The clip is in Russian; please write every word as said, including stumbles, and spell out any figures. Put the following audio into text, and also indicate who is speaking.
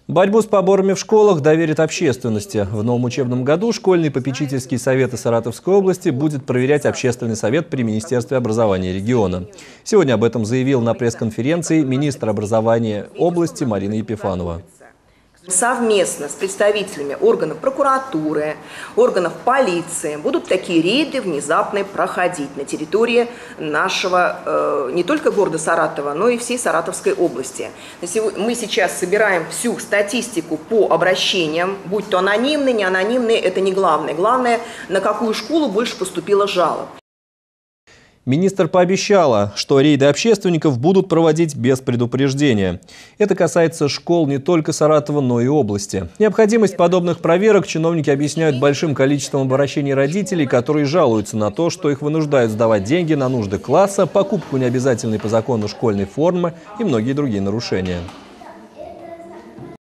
Speaker 1: Борьбу с поборами в школах доверит общественности. В новом учебном году школьные попечительские советы Саратовской области будет проверять общественный совет при Министерстве образования региона. Сегодня об этом заявил на пресс-конференции министр образования области Марина Епифанова.
Speaker 2: Совместно с представителями органов прокуратуры, органов полиции будут такие рейды внезапно проходить на территории нашего, э, не только города Саратова, но и всей Саратовской области. Мы сейчас собираем всю статистику по обращениям, будь то анонимные, не анонимные, это не главное. Главное, на какую школу больше поступило жалоб.
Speaker 1: Министр пообещала, что рейды общественников будут проводить без предупреждения. Это касается школ не только Саратова, но и области. Необходимость подобных проверок чиновники объясняют большим количеством обращений родителей, которые жалуются на то, что их вынуждают сдавать деньги на нужды класса, покупку необязательной по закону школьной формы и многие другие нарушения.